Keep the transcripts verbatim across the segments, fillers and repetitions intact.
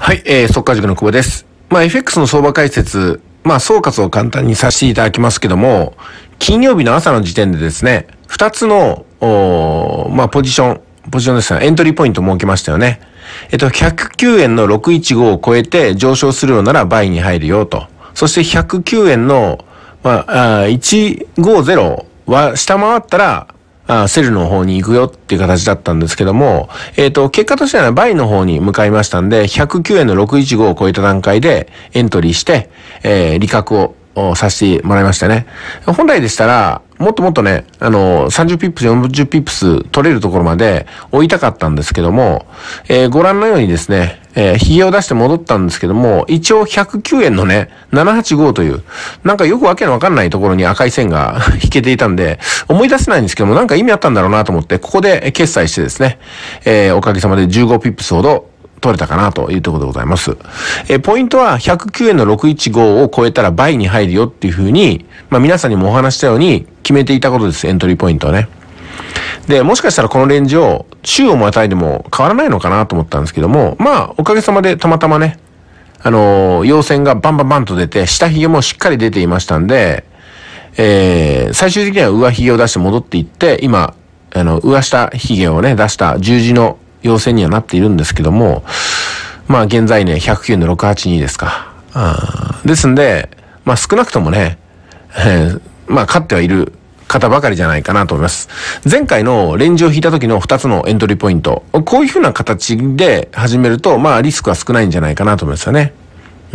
はい、えー、速稼塾の久保です。まあ、エフエックス の相場解説、まあ、総括を簡単にさせていただきますけども、金曜日の朝の時点でですね、二つの、まあ、ポジション、ポジションですが、エントリーポイントを設けましたよね。えっと、ひゃくきゅうえんのろくいちごを超えて上昇するのなら倍に入るよと。そしてひゃくきゅうえんの、まあ、いちごゼロは下回ったら、あセルの方に行くよっていう形だったんですけども、えっと、結果としては倍の方に向かいましたんで、ひゃくきゅうえんのろくいちごを超えた段階でエントリーして、えー、利確をさせてもらいましたね。本来でしたら、もっともっとね、あの、さんじゅうピップス、よんじゅうピップス取れるところまで追いたかったんですけども、えー、ご覧のようにですね、えー、髭を出して戻ったんですけども、一応ひゃくきゅうえんのね、ななはちごという、なんかよくわけのわかんないところに赤い線が引けていたんで、思い出せないんですけども、なんか意味あったんだろうなと思って、ここで決済してですね、えー、おかげさまでじゅうごピップスほど取れたかなというところでございます。えー、ポイントはひゃくきゅうえんのろくいちごを超えたら倍に入るよっていうふうに、まあ皆さんにもお話したように決めていたことです、エントリーポイントはね。で、もしかしたらこのレンジを週をまたいでも変わらないのかなと思ったんですけども、まあおかげさまでたまたまね、あのー、陽線がバンバンバンと出て、下髭もしっかり出ていましたんで、えー、最終的には上髭を出して戻っていって、今、あの、上下髭をね、出した十字の陽線にはなっているんですけども、まあ現在ね、ひゃくきゅうえんのろくはちにですか。あですんで、まあ少なくともね、えー、まあ勝ってはいる方ばかりじゃないかなと思います。前回のレンジを引いた時のふたつのエントリーポイント、こういう風な形で始めると、まあリスクは少ないんじゃないかなと思いますよね。うん。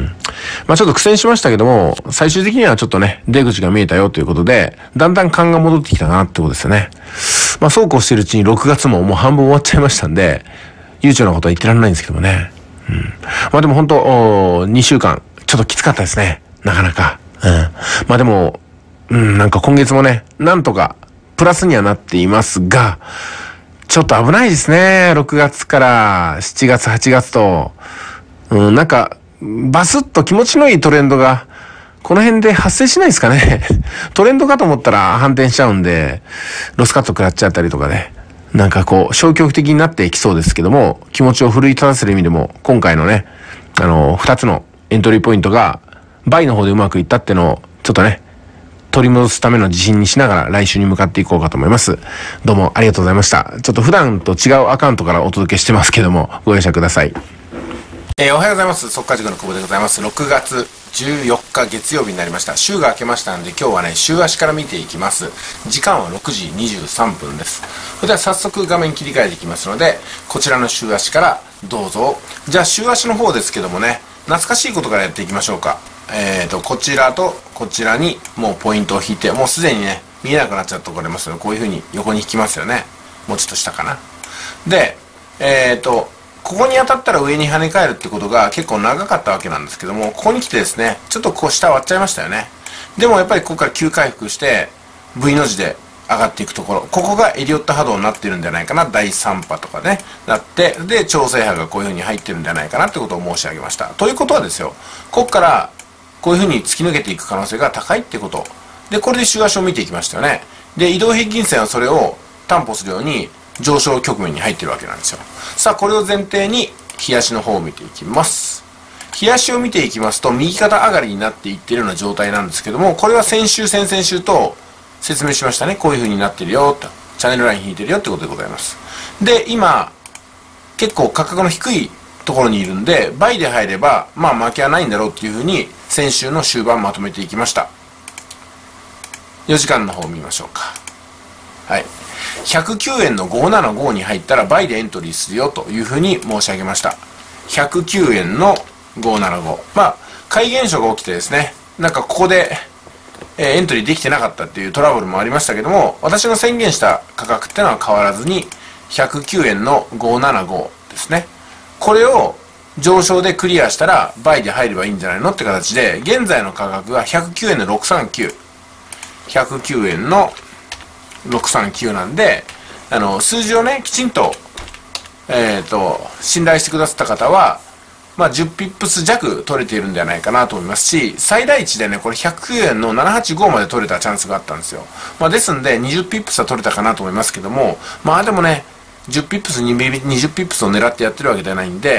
まあちょっと苦戦しましたけども、最終的にはちょっとね、出口が見えたよということで、だんだん勘が戻ってきたなってことですよね。まあそうこうしてるうちにろくがつももう半分終わっちゃいましたんで、悠長なことは言ってられないんですけどもね。うん。まあでも本当、にしゅうかん、ちょっときつかったですね。なかなか。うん。まあでも、うん、なんか今月もね、なんとか、プラスにはなっていますが、ちょっと危ないですね。ろくがつからしちがつ、はちがつと。うん、なんか、バスッと気持ちのいいトレンドが、この辺で発生しないですかね。トレンドかと思ったら反転しちゃうんで、ロスカット食らっちゃったりとかね。なんかこう、消極的になっていきそうですけども、気持ちを奮い立たせる意味でも、今回のね、あの、二つのエントリーポイントが、倍の方でうまくいったってのを、ちょっとね、取り戻すための自信にしながら来週に向かっていこうかと思います。どうもありがとうございました。ちょっと普段と違うアカウントからお届けしてますけども、ご容赦ください。えー、おはようございます。速稼塾の久保でございます。ろくがつじゅうよっか月曜日になりました。週が明けましたんで、今日はね、週足から見ていきます。時間はろくじにじゅうさんぷんです。それでは早速画面切り替えていきますので、こちらの週足からどうぞ。じゃあ週足の方ですけどもね、懐かしいことからやっていきましょうか。えーと、こちらとこちらにもうポイントを引いて、もうすでにね、見えなくなっちゃったところありますので、こういう風に横に引きますよね。もうちょっと下かな。で、えーと、ここに当たったら上に跳ね返るってことが結構長かったわけなんですけども、ここに来てですね、ちょっとこう下割っちゃいましたよね。でもやっぱりここから急回復して、V の字で上がっていくところ、ここがエリオット波動になってるんじゃないかな。だいさん波とかね、なって、で、調整波がこういう風に入ってるんじゃないかなってことを申し上げました。ということはですよ、ここからこういう風に突き抜けていく可能性が高いってこと。で、これで週足を見ていきましたよね。で、移動平均線はそれを担保するように上昇局面に入ってるわけなんですよ。さあ、これを前提に、日足の方を見ていきます。日足を見ていきますと、右肩上がりになっていっているような状態なんですけども、これは先週、先々週と説明しましたね。こういう風になってるよ、と。チャンネルライン引いてるよってことでございます。で、今、結構価格の低いところにいるんで、倍で入れば、まあ負けはないんだろうっていう風に、先週の終盤まとめていきました。よじかんの方を見ましょうか。はい。ひゃくきゅうえんのごひゃくななじゅうごに入ったら倍でエントリーするよというふうに申し上げました。ひゃくきゅうえんのごひゃくななじゅうご。まあ、怪現象が起きてですね、なんかここで、えー、エントリーできてなかったっていうトラブルもありましたけども、私の宣言した価格ってのは変わらずに、ひゃくきゅうえんのごひゃくななじゅうごですね。これを上昇でクリアしたら倍で入ればいいんじゃないのって形で、現在の価格がひゃくきゅうえんのろくさんきゅう。ひゃくきゅうえんのろくさんきゅうなんで、あの、数字をね、きちんと、えっと、信頼してくださった方は、まあ、じゅうピップス弱取れているんではないかなと思いますし、最大値でね、これひゃくきゅうえんのななはちごまで取れたチャンスがあったんですよ。まあ、ですんで、にじゅうピップスは取れたかなと思いますけども、まあでもね、じゅうピップス、にじゅうピップスを狙ってやってるわけではないんで、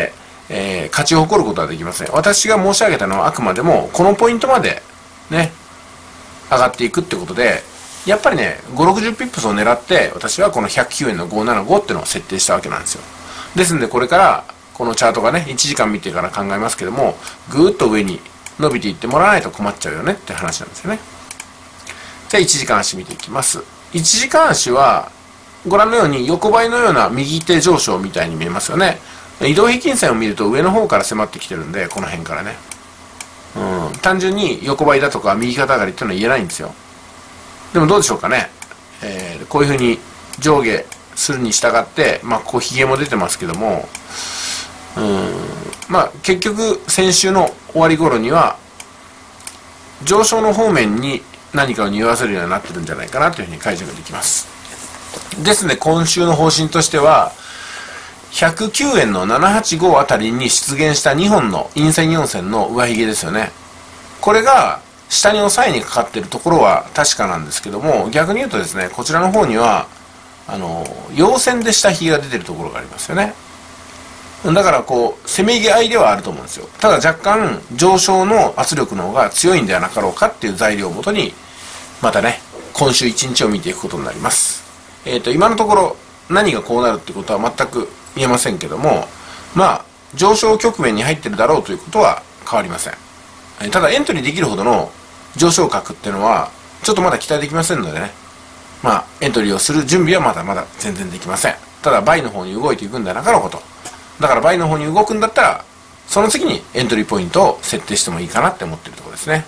えー、勝ち誇ることはできません。私が申し上げたのはあくまでも、このポイントまで、ね、上がっていくってことで、やっぱりね、ご、ろくじゅうピップスを狙って、私はこのひゃくきゅうえんのごひゃくななじゅうごっていうのを設定したわけなんですよ。ですんで、これから、このチャートがね、いちじかん見てから考えますけども、ぐーっと上に伸びていってもらわないと困っちゃうよねって話なんですよね。じゃあ、いちじかん足見ていきます。いちじかん足は、ご覧のように横ばいのような右手上昇みたいに見えますよね。移動平均線を見ると上の方から迫ってきてるんで、この辺からね。うん、単純に横ばいだとか右肩上がりっていうのは言えないんですよ。でもどうでしょうかね。えー、こういうふうに上下するに従って、まあ、ここヒゲも出てますけども、うん、まあ、結局先週の終わり頃には、上昇の方面に何かを匂わせるようになってるんじゃないかなというふうに解釈できます。ですね、今週の方針としては、ひゃくきゅうえんのななはちごあたりに出現したにほんの陰線よん線の上髭ですよね。これが下に押さえにかかっているところは確かなんですけども、逆に言うとですね、こちらの方にはあの陽線で下髭が出てるところがありますよね。だからこうせめぎ合いではあると思うんですよ。ただ若干上昇の圧力の方が強いんではなかろうかっていう材料をもとに、またね、今週いちにちを見ていくことになります。えっと今のところ何がこうなるってことは全く言えませんけども、まあ上昇局面に入ってるだろうということは変わりません。ただエントリーできるほどの上昇角っていうのはちょっとまだ期待できませんのでね、まあエントリーをする準備はまだまだ全然できません。ただ倍の方に動いていくんではなかろうこと。だから倍の方に動くんだったら、その次にエントリーポイントを設定してもいいかなって思ってるところですね。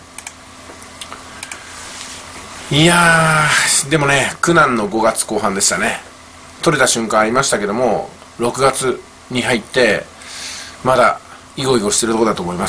いやー、でもね、苦難のごがつこう半でしたね。取れた瞬間ありましたけども、ろくがつに入ってまだイゴイゴしてるところだと思います。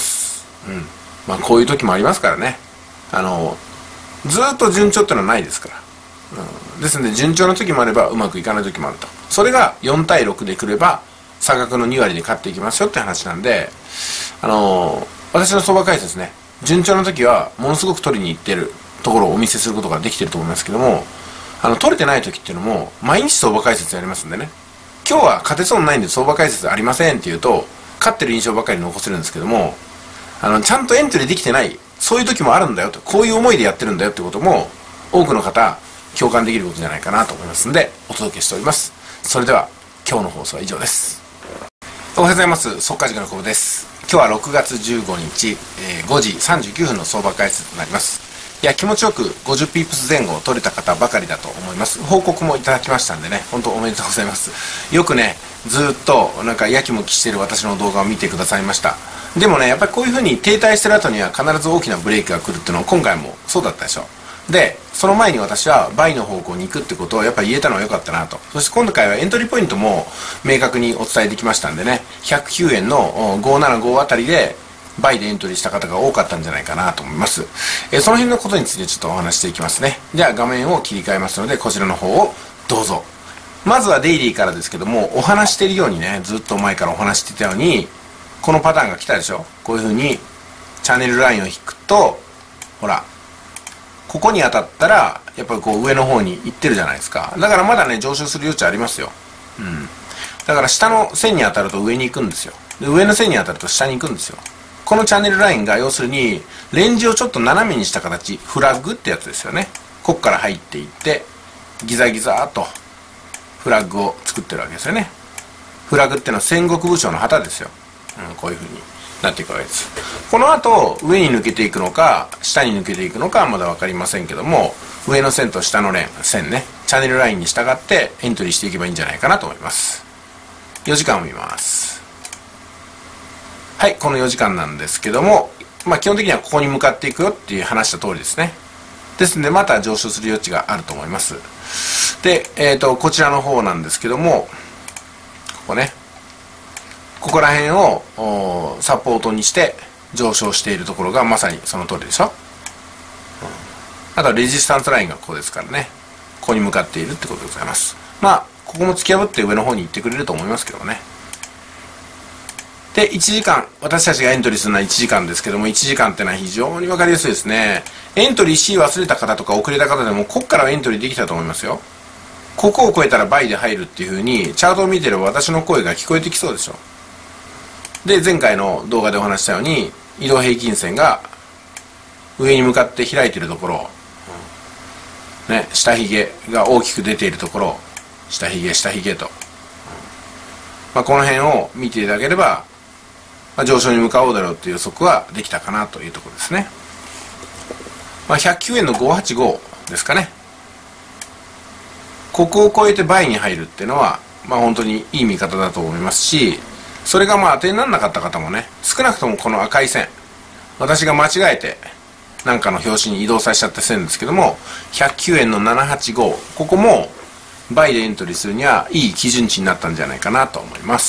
うん。まあこういう時もありますからね。あのずーっと順調ってのはないですから。うん、ですので順調な時もあればうまくいかない時もあると。それがよんたいろくでくれば差額のにわりで勝っていきますよって話なんで、あの私の相場解説ね、順調な時はものすごく取りに行ってるところをお見せすることができてると思いますけども、あの取れてない時っていうのも毎日相場解説やりますんでね、今日は勝てそうにないんで相場解説ありませんって言うと勝ってる印象ばかり残せるんですけども、あのちゃんとエントリーできてない、そういう時もあるんだよと、こういう思いでやってるんだよってことも多くの方共感できることじゃないかなと思いますんでお届けしております。それでは今日の放送は以上です。おはようございます。速稼塾の久保です。今日はろくがつじゅうごにち、えー、ごじさんじゅうきゅうふんの相場解説となります。いや、気持ちよくごじゅうピップス前後を取れた方ばかりだと思います。報告もいただきましたんでね、本当おめでとうございます。よくね、ずっとなんかやきもきしてる私の動画を見てくださいました。でもね、やっぱりこういう風に停滞してる後には必ず大きなブレイクが来るっていうのは今回もそうだったでしょ。で、その前に私は倍の方向に行くってことをやっぱり言えたのは良かったなと。そして今回はエントリーポイントも明確にお伝えできましたんでね、ひゃくきゅうえんのごひゃくななじゅうごあたりで倍でエントリーした方が多かったんじゃないかなと思います。えー、その辺のことについてちょっとお話していきますね。じゃあ画面を切り替えますので、こちらの方をどうぞ。まずはデイリーからですけども、お話しているようにね、ずっと前からお話していたように、このパターンが来たでしょ。こういう風にチャンネルラインを引くと、ほら、ここに当たったら、やっぱりこう上の方に行ってるじゃないですか。だからまだね、上昇する余地ありますよ。うん。だから下の線に当たると上に行くんですよ。で、上の線に当たると下に行くんですよ。このチャンネルラインが要するにレンジをちょっと斜めにした形、フラッグってやつですよね。ここから入っていってギザギザーっとフラッグを作ってるわけですよね。フラッグっていうのは戦国武将の旗ですよ。うん、こういう風になっていくわけです。この後上に抜けていくのか下に抜けていくのかはまだ分かりませんけども、上の線と下の線ね、チャンネルラインに従ってエントリーしていけばいいんじゃないかなと思います。よじかんを見ます。はい、このよじかんなんですけども、まあ基本的にはここに向かっていくよっていう話した通りですね。ですのでまた上昇する余地があると思います。で、えっと、こちらの方なんですけども、ここね、ここら辺をサポートにして上昇しているところがまさにその通りでしょ。うん、あとはレジスタンスラインがここですからね、ここに向かっているってことでございます。まあ、ここも突き破って上の方に行ってくれると思いますけどね。で、いちじかん、私たちがエントリーするのはいちじかんですけども、いちじかんってのは非常に分かりやすいですね。エントリー C 忘れた方とか遅れた方でも、ここからはエントリーできたと思いますよ。ここを超えたら倍で入るっていう風に、チャートを見てれば私の声が聞こえてきそうでしょ。 で、前回の動画でお話したように、移動平均線が上に向かって開いているところ、ね、下髭が大きく出ているところ、下髭、下髭と。まあ、この辺を見ていただければ、まあ、上昇に向かおうだろうという予測はできたかなというところですね。まあ、ひゃくきゅうえんのごひゃくはちじゅうごですかね。ここを超えて倍に入るっていうのは、まあ、本当にいい見方だと思いますし、それがまあ当てにならなかった方もね、少なくともこの赤い線、私が間違えてなんかの表紙に移動させちゃった線ですけども、ひゃくきゅうえんのななひゃくはちじゅうご、ここも倍でエントリーするにはいい基準値になったんじゃないかなと思います。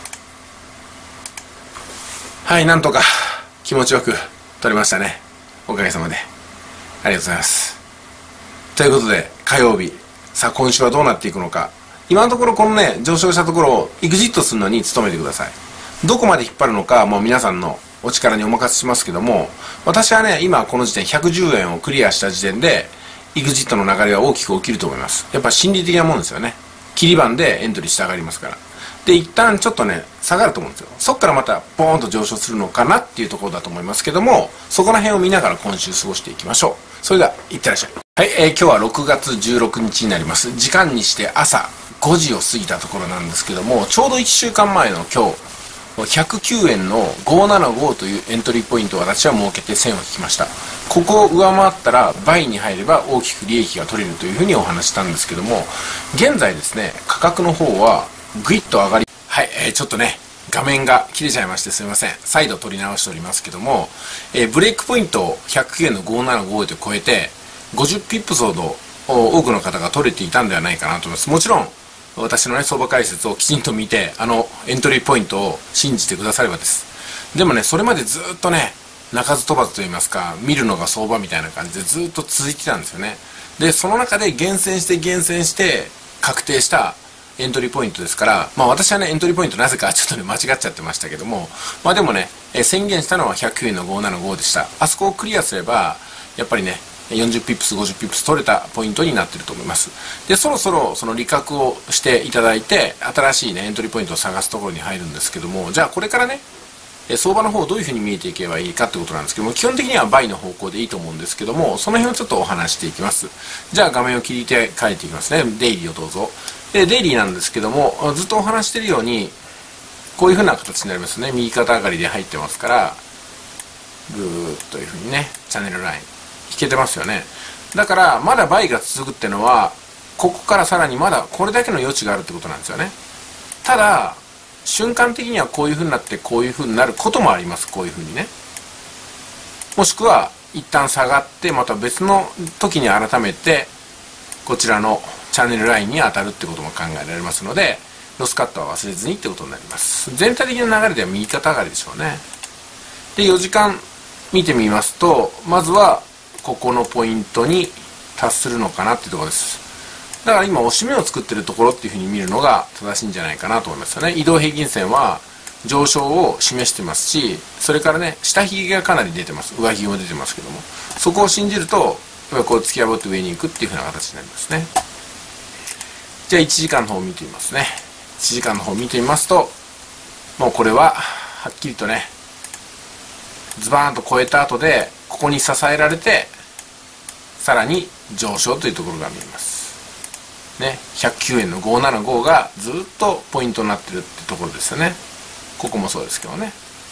はい、なんとか気持ちよく取れましたね。おかげさまでありがとうございます。ということで火曜日、さあ今週はどうなっていくのか。今のところこのね、上昇したところをエグジットするのに努めてください。どこまで引っ張るのかもう皆さんのお力にお任せしますけども、私はね、今この時点ひゃくじゅうえんをクリアした時点でエグジットの流れが大きく起きると思います。やっぱ心理的なもんですよね。切り番でエントリーしたがりますから。で、一旦ちょっとね、下がると思うんですよ。そっからまたポーンと上昇するのかなっていうところだと思いますけども、そこら辺を見ながら今週過ごしていきましょう。それでは、いってらっしゃい。はい、えー、今日はろくがつじゅうろくにちになります。時間にして朝ごじを過ぎたところなんですけども、ちょうどいっしゅうかんまえの今日、ひゃくきゅうえんのごひゃくななじゅうごというエントリーポイントを私は設けて線を引きました。ここを上回ったら倍に入れば大きく利益が取れるというふうにお話したんですけども、現在ですね、価格の方はぐいっと上がり、はい、えー、ちょっとね、画面が切れちゃいましてすみません。再度取り直しておりますけども、えー、ブレイクポイントをひゃくきゅうえんのごひゃくななじゅうごで超えて、ごじゅうピップスほど多くの方が取れていたんではないかなと思います。もちろん、私のね、相場解説をきちんと見て、あの、エントリーポイントを信じてくださればです。でもね、それまでずっとね、鳴かず飛ばずと言いますか、見るのが相場みたいな感じでずっと続いてたんですよね。で、その中で厳選して厳選して確定したエントリーポイントですから、まあ私はね、エントリーポイントなぜかちょっとね、間違っちゃってましたけども、まあでもね、え宣言したのはひゃくきゅうえんのごひゃくななじゅうごでした。あそこをクリアすれば、やっぱりね、よんじゅうピップス、ごじゅうピップス取れたポイントになっていると思います。で、そろそろその利確をしていただいて、新しいね、エントリーポイントを探すところに入るんですけども、じゃあこれからね、相場の方どういうふうに見えていけばいいかってことなんですけども、基本的には倍の方向でいいと思うんですけども、その辺をちょっとお話していきます。じゃあ画面を切り替えていきますね。デイリーをどうぞ。で、デイリーなんですけども、ずっとお話しているように、こういうふうな形になりますね。右肩上がりで入ってますから、ぐーっというふうにね、チャンネルライン、引けてますよね。だから、まだ倍が続くっていうのは、ここからさらにまだこれだけの余地があるってことなんですよね。ただ、瞬間的にはこういう風になってこういう風になることもあります。こういう風にね。もしくは、一旦下がって、また別の時に改めて、こちらのチャンネルラインに当たるってことも考えられますので、ロスカットは忘れずにってことになります。全体的な流れでは右肩上がりでしょうね。で、よじかん見てみますと、まずは、ここのポイントに達するのかなっていうところです。だから今押し目を作ってるところっていうふうに見るのが正しいんじゃないかなと思いますよね。移動平均線は上昇を示してますし、それからね、下髭がかなり出てます。上髭も出てますけども。そこを信じると、こう突き破って上に行くっていうふうな形になりますね。じゃあいちじかんの方を見てみますね。いちじかんの方を見てみますと、もうこれははっきりとね、ズバーンと超えた後で、ここに支えられて、さらに上昇というところが見えます。ね、ひゃくきゅうえんのごひゃくななじゅうごがずっとポイントになってるってところですよね。ここもそうですけどね。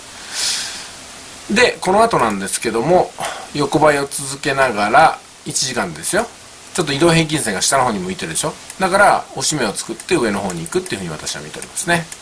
で、この後なんですけども、横ばいを続けながらいちじかんですよ。ちょっと移動平均線が下の方に向いてるでしょ。だから、押し目を作って上の方に行くっていうふうに私は見ておりますね。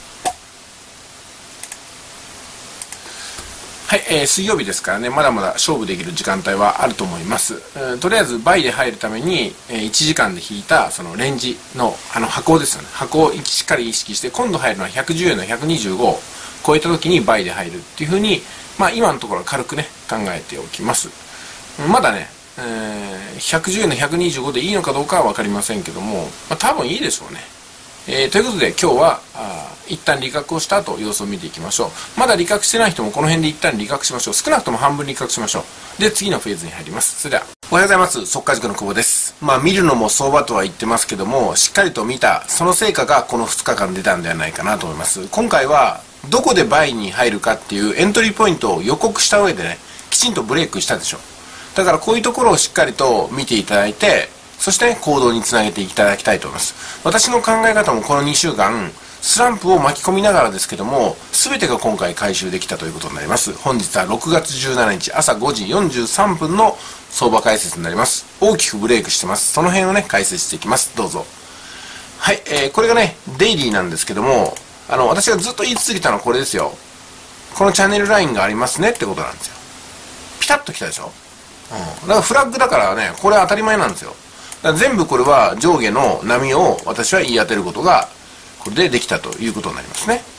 はい、えー、水曜日ですからね、まだまだ勝負できる時間帯はあると思います。えー、とりあえず倍で入るために、えー、いちじかんで引いたそのレンジのあの箱ですよね。箱をしっかり意識して、今度入るのはひゃくじゅうえんのひゃくにじゅうごを超えた時に倍で入るっていうふうに、まあ今のところは軽くね、考えておきます。まだね、えー、ひゃくじゅうえんのひゃくにじゅうごでいいのかどうかは分かりませんけども、まあ、多分いいでしょうね。えー、ということで今日はあ一旦利確をした後様子を見ていきましょう。まだ利確してない人もこの辺で一旦利確しましょう。少なくとも半分利確しましょう。で、次のフェーズに入ります。それではおはようございます。速稼塾の久保です。まあ見るのも相場とは言ってますけども、しっかりと見たその成果がこのふつかかん出たんではないかなと思います。今回はどこでバイに入るかっていうエントリーポイントを予告した上でね、きちんとブレイクしたでしょ。だからこういうところをしっかりと見ていただいて、そして行動につなげていただきたいと思います。私の考え方もこのにしゅうかん、スランプを巻き込みながらですけども、全てが今回回収できたということになります。本日はろくがつじゅうしちにち朝ごじよんじゅうさんぷんの相場解説になります。大きくブレイクしてます。その辺をね、解説していきます。どうぞ。はい、えー、これがね、デイリーなんですけども、あの、私がずっと言い続けたのはこれですよ。このチャンネルラインがありますねってことなんですよ。ピタッときたでしょ。うん。だからフラッグだからね、これは当たり前なんですよ。だから全部これは上下の波を私は言い当てることが、これでできたということになりますね。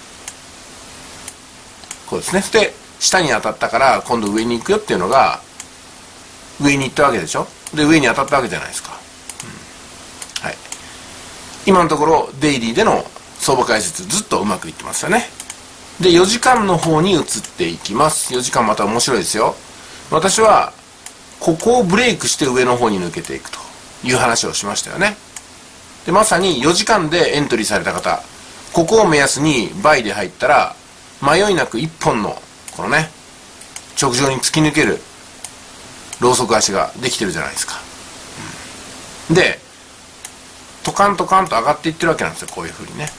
こうですね。で、下に当たったから今度上に行くよっていうのが、上に行ったわけでしょ。で、上に当たったわけじゃないですか。うん、はい。今のところ、デイリーでの相場解説ずっとうまくいってますよね。で、よじかんの方に移っていきます。よじかんまた面白いですよ。私は、ここをブレイクして上の方に抜けていくという話をしましたよね。で、まさによじかんでエントリーされた方、ここを目安にバイで入ったら、迷いなくいっぽんの、このね、直上に突き抜ける、ロウソク足ができてるじゃないですか。うん、で、トカントカンと上がっていってるわけなんですよ、こういうふうにね。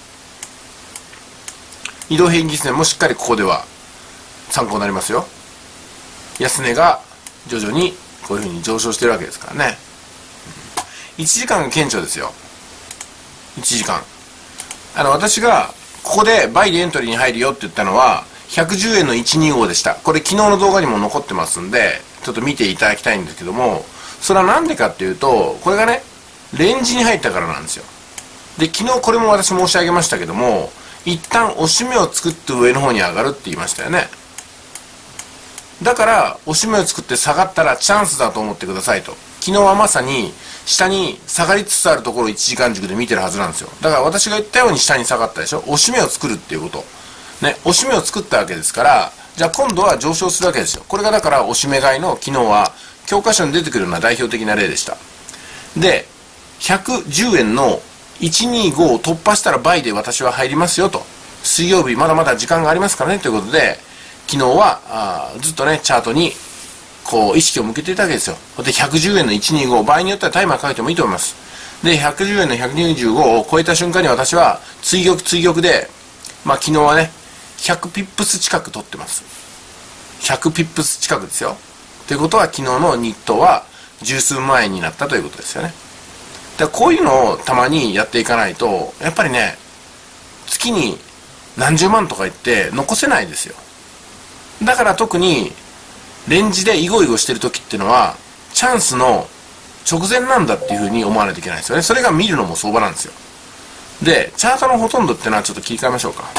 移動平均線もしっかりここでは参考になりますよ。安値が徐々にこういうふうに上昇してるわけですからね。いちじかんが顕著ですよ。いちじかん。あの、私が、ここでバイでエントリーに入るよって言ったのは、ひゃくじゅうえんのいちにごでした。これ昨日の動画にも残ってますんで、ちょっと見ていただきたいんですけども、それはなんでかっていうと、これがね、レンジに入ったからなんですよ。で、昨日これも私申し上げましたけども、一旦押し目を作って上の方に上がるって言いましたよね。だから、押し目を作って下がったらチャンスだと思ってくださいと。昨日はまさに、下に下がりつつあるところをいちじかん軸で見てるはずなんですよ。だから私が言ったように下に下がったでしょ。押し目を作るっていうこと。ね、押し目を作ったわけですから、じゃあ今度は上昇するわけですよ。これがだから押し目買いの昨日は、教科書に出てくるような代表的な例でした。で、ひゃくじゅうえんのいちにごを突破したら倍で私は入りますよと。水曜日まだまだ時間がありますからねということで、昨日はあずっとね、チャートにこう意識を向けていたわけですよ。で、ひゃくじゅうえんのいちにご、場合によってはタイマーかけてもいいと思います。で、ひゃくじゅうえんのひゃくにじゅうごを超えた瞬間に私は追玉追玉で、まあ昨日はね、ひゃくピップス近く取ってます。ひゃくピップス近くですよ。ということは昨日の日当は十数万円になったということですよね。だからこういうのをたまにやっていかないと、やっぱりね、月に何十万とか言って残せないですよ。だから特にレンジでイゴイゴしてる時っていうのはチャンスの直前なんだっていうふうに思わないといけないですよね。それが見るのも相場なんですよ。で、チャートのほとんどっていうのはちょっと切り替えましょうか。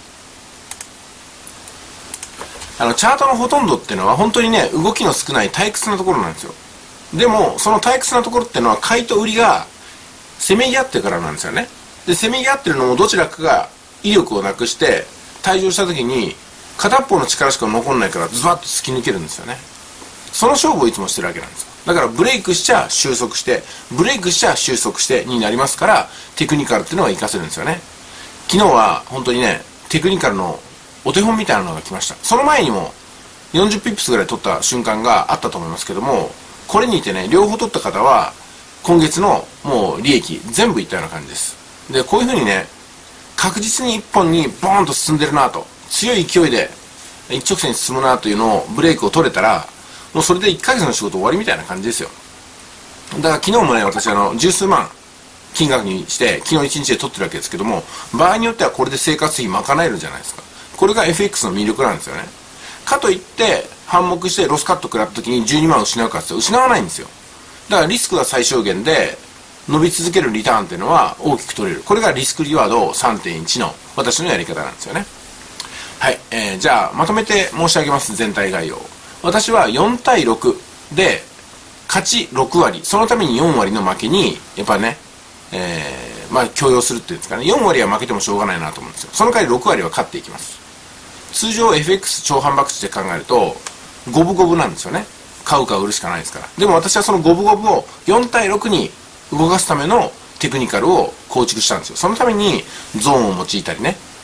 あのチャートのほとんどっていうのは本当にね、動きの少ない退屈なところなんですよ。でもその退屈なところっていうのは買いと売りがせめぎ合ってるからなんですよね。で、せめぎ合ってるのもどちらかが威力をなくして退場した時に片っぽの力しか残んないからズバッと突き抜けるんですよね。その勝負をいつもしてるわけなんですよ。だからブレイクしちゃ収束して、ブレイクしちゃ収束してになりますから、テクニカルっていうのは活かせるんですよね。昨日は本当にね、テクニカルのお手本みたいなのが来ました。その前にもよんじゅうピップスぐらい取った瞬間があったと思いますけども、これにいてね、両方取った方は今月のもう利益全部いったような感じです。で、こういうふうにね、確実に一本にボーンと進んでるなと、強い勢いで一直線に進むなというのをブレイクを取れたら、もうそれでいっかげつの仕事終わりみたいな感じですよ。だから昨日もね、私あの十数万金額にして昨日一日で取ってるわけですけども、場合によってはこれで生活費賄えるじゃないですか。これが エフエックス の魅力なんですよね。かといって反目してロスカット食らった時にじゅうにまん失うかって失わないんですよ。だからリスクが最小限で伸び続けるリターンっていうのは大きく取れる。これがリスクリワード さんてんいち の私のやり方なんですよね。はい、えー、じゃあまとめて申し上げます。全体概要。私はよんたいろくで勝ちろくわり、そのためによんわりの負けにやっぱね、えー、まあ許容するっていうんですかね。よんわりは負けてもしょうがないなと思うんですよ。その代わりろくわりは勝っていきます。通常 エフエックス 超反爆地で考えると五分五分なんですよね。買うか売るしかないですから。でも私はその五分五分をよんたいろくに動かすためのテクニカルを構築したんですよ。そのためにゾーンを用いたりね、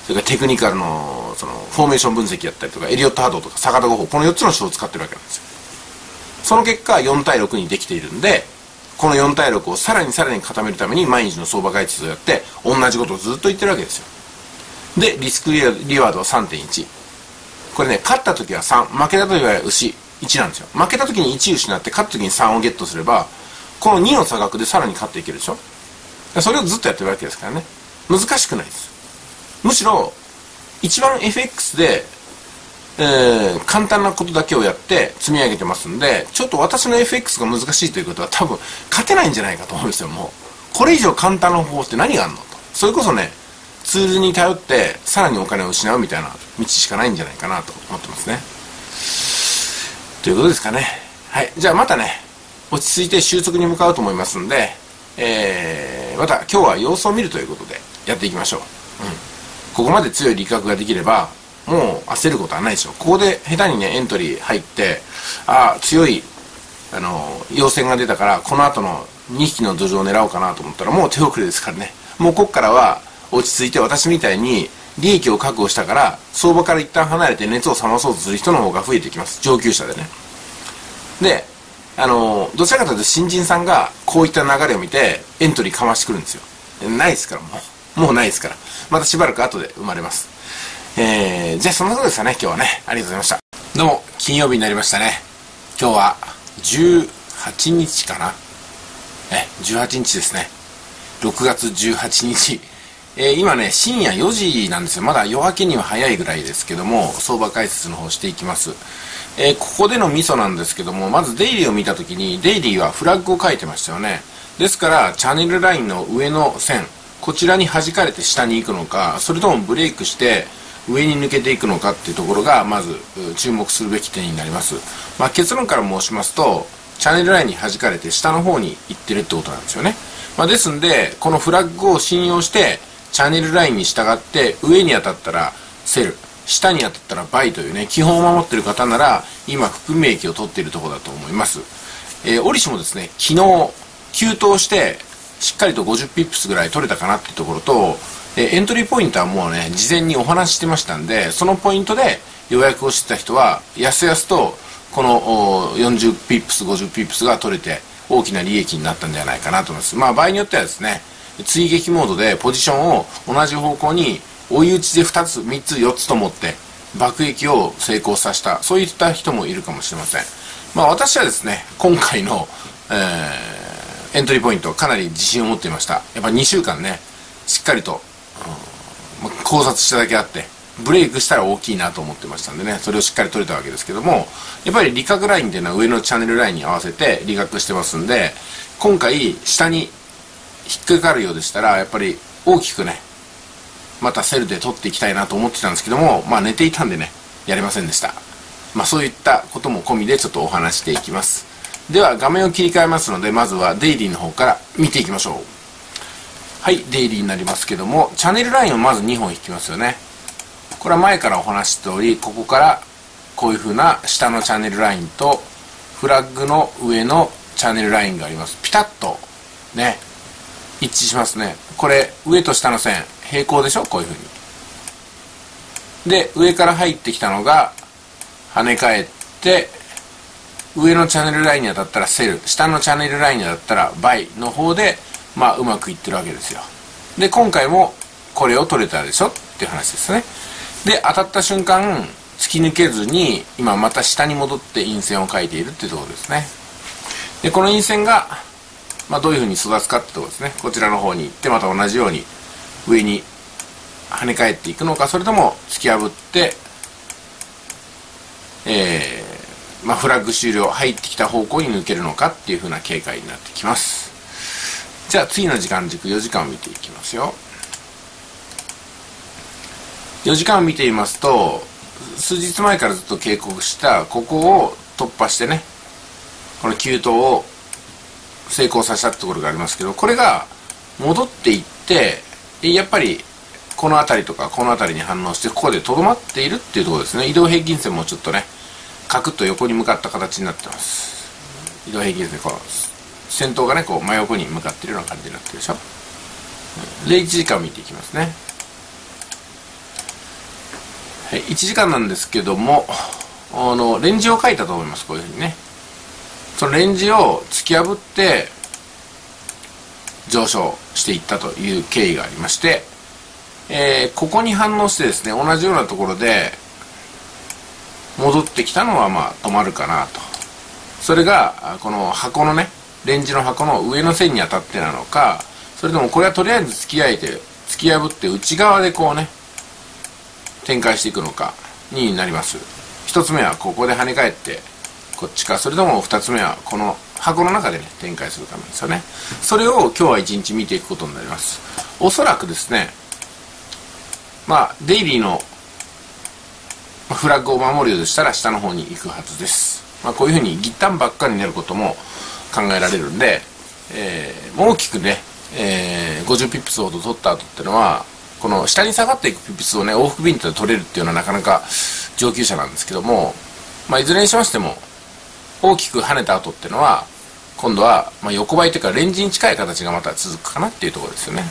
それからテクニカルのそのフォーメーション分析やったりとか、エリオット波動とか坂田五法、このよっつの手法を使ってるわけなんですよ。その結果よんたいろくにできているんで、このよんたいろくをさらにさらに固めるために毎日の相場解説をやって同じことをずっと言ってるわけですよ。でリスクリワードは さんてんいち、 これね、勝った時はさん、負けた時は牛いちなんですよ。負けた時にいち失って勝った時にさんをゲットすれば、このにの差額でさらに勝っていけるでしょ。それをずっとやってるわけですからね、難しくないです。むしろ一番 エフエックス で、えー、簡単なことだけをやって積み上げてますんで、ちょっと私の エフエックス が難しいということは多分勝てないんじゃないかと思うんですよ。もうこれ以上簡単な方法って何があるのと、それこそね、ツールに頼ってさらにお金を失うみたいな道しかないんじゃないかなと思ってますね。ということですかね。はい、じゃあまたね、落ち着いて収束に向かうと思いますんで、えー、また今日は様子を見るということでやっていきましょう。うん、ここまで強い利確ができればもう焦ることはないでしょう。ここで下手にねエントリー入って、ああ強いあの陽線が出たからこの後のにひきの土壌を狙おうかなと思ったらもう手遅れですからね。もうここからは落ち着いて、私みたいに利益を確保したから相場から一旦離れて熱を冷まそうとする人の方が増えてきます、上級者でね。であのどちらかというと新人さんがこういった流れを見てエントリーかましてくるんですよ。ないですからもうもうないですから、またしばらく後で生まれます。えー、じゃあそんなことですかね、今日はね。ありがとうございました。どうも金曜日になりましたね。今日はじゅうはちにちかな、えじゅうはちにちですね。ろくがつじゅうはちにち、えー、今ね深夜よじなんですよ。まだ夜明けには早いぐらいですけども、相場解説の方していきます。えー、ここでのミソなんですけども、まずデイリーを見たときにデイリーはフラッグを書いてましたよね。ですからチャンネルラインの上の線、こちらに弾かれて下に行くのか、それともブレイクして上に抜けていくのかっていうところがまず注目するべき点になります。まあ、結論から申しますと、チャンネルラインに弾かれて下の方に行ってるってことなんですよね。まあ、ですんでこのフラッグを信用してチャンネルラインに従って上に当たったらセル、下に当たったらバイというね基本を守っている方なら今含み益を取っているところだと思います。えー、折しもですね、昨日急騰してしっかりとごじゅうピップスぐらい取れたかなっていうところと、えー、エントリーポイントはもうね事前にお話ししてましたんで、そのポイントで予約をしてた人はやすやすとこのよんじゅうピップスごじゅうピップスが取れて大きな利益になったんじゃないかなと思います。まあ場合によってはですね、追撃モードでポジションを同じ方向に追い打ちでふたつみっつよっつと持って爆撃を成功させた、そういった人もいるかもしれません。まあ私はですね、今回の、えー、エントリーポイントかなり自信を持っていました。やっぱにしゅうかんねしっかりと、うん、考察しただけあってブレイクしたら大きいなと思ってましたんでね、それをしっかり取れたわけですけども、やっぱり利確ラインっていうのは上のチャンネルラインに合わせて利確してますんで、今回下に引っかかるようでしたらやっぱり大きくねまたセルで取っていきたいなと思ってたんですけども、まあ寝ていたんでねやれませんでした。まあそういったことも込みでちょっとお話していきます。では画面を切り替えますので、まずはデイリーの方から見ていきましょう。はい、デイリーになりますけども、チャンネルラインをまずにほん引きますよね。これは前からお話しした通り、ここからこういう風な下のチャンネルラインとフラッグの上のチャンネルラインがあります。ピタッとね一致しますね。これ上と下の線平行でしょ、こういう風に。で上から入ってきたのが跳ね返って、上のチャンネルラインに当たったらセル、下のチャンネルラインに当たったらバイの方でまあうまくいってるわけですよ。で今回もこれを取れたでしょっていう話ですね。で当たった瞬間突き抜けずに今また下に戻って陰線を描いているっていうところですね。でこの陰線がまあどういうふうに育つかってところですね。こちらの方に行ってまた同じように上に跳ね返っていくのか、それとも突き破ってえー、まあフラッグ終了、入ってきた方向に抜けるのかっていうふうな警戒になってきます。じゃあ次の時間軸よじかんを見ていきますよ。よじかんを見ていますと、数日前からずっと警告したここを突破してね、この急騰を成功させたってところがありますけど、これが戻っていってやっぱりこの辺りとかこの辺りに反応してここでとどまっているっていうところですね。移動平均線もちょっとねカクッと横に向かった形になってます。移動平均線、この先頭がねこう真横に向かっているような感じになってるでしょ。でいちじかんを見ていきますね。 はい、いちじかんなんですけども、あのレンジを書いたと思います。こういうふうにね、そのレンジを突き破って上昇していったという経緯がありまして、えー、ここに反応してですね、同じようなところで戻ってきたのはまあ止まるかなと。それがこの箱のね、レンジの箱の上の線に当たってなのか、それともこれはとりあえず突き上げて突き破って内側でこうね展開していくのかになります。一つ目はここで跳ね返ってこっちか、それとも二つ目はこの箱の中でね展開するためですよね。それを今日は一日見ていくことになります。おそらくですね、まあデイリーのフラッグを守るようでしたら下の方に行くはずです。まあ、こういうふうにギッタンばっかりになることも考えられるんで、えー、大きくね、えー、ごじゅうピップスほど取った後っていうのは、この下に下がっていくピップスをね往復ビンタで取れるっていうのはなかなか上級者なんですけども、まあ、いずれにしましても大きく跳ねた後っていうのは今度はまあ横ばいというかレンジに近い形がまた続くかなっていうところですよね。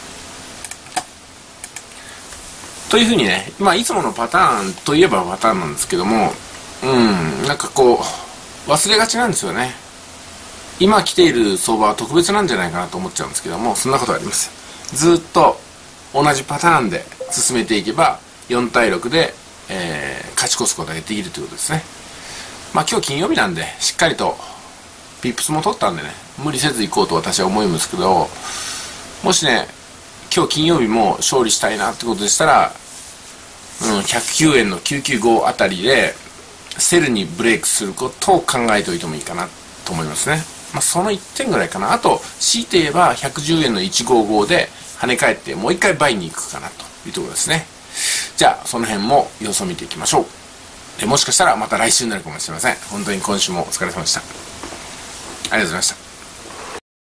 というふうにね、まあ、いつものパターンといえばパターンなんですけども、うんなんかこう忘れがちなんですよね。今来ている相場は特別なんじゃないかなと思っちゃうんですけども、そんなことはありません。ずっと同じパターンで進めていけばよん対ろくで、えー、勝ち越すことができるということですね。まあ今日金曜日なんでしっかりとピップスも取ったんでね、無理せず行こうと私は思うんですけど、もしね今日金曜日も勝利したいなってことでしたら、うん、ひゃくきゅうえんのきゅうひゃくきゅうじゅうごあたりでセルにブレイクすることを考えておいてもいいかなと思いますね。まあ、そのいってんぐらいかな。あと強いて言えばひゃくじゅうえんのいちごじゅうごで跳ね返ってもう一回倍に行くかなというところですね。じゃあその辺も様子を見ていきましょう。でもしかしたらまた来週になるかもしれません。本当に今週もお疲れ様でした。ありがとうございました。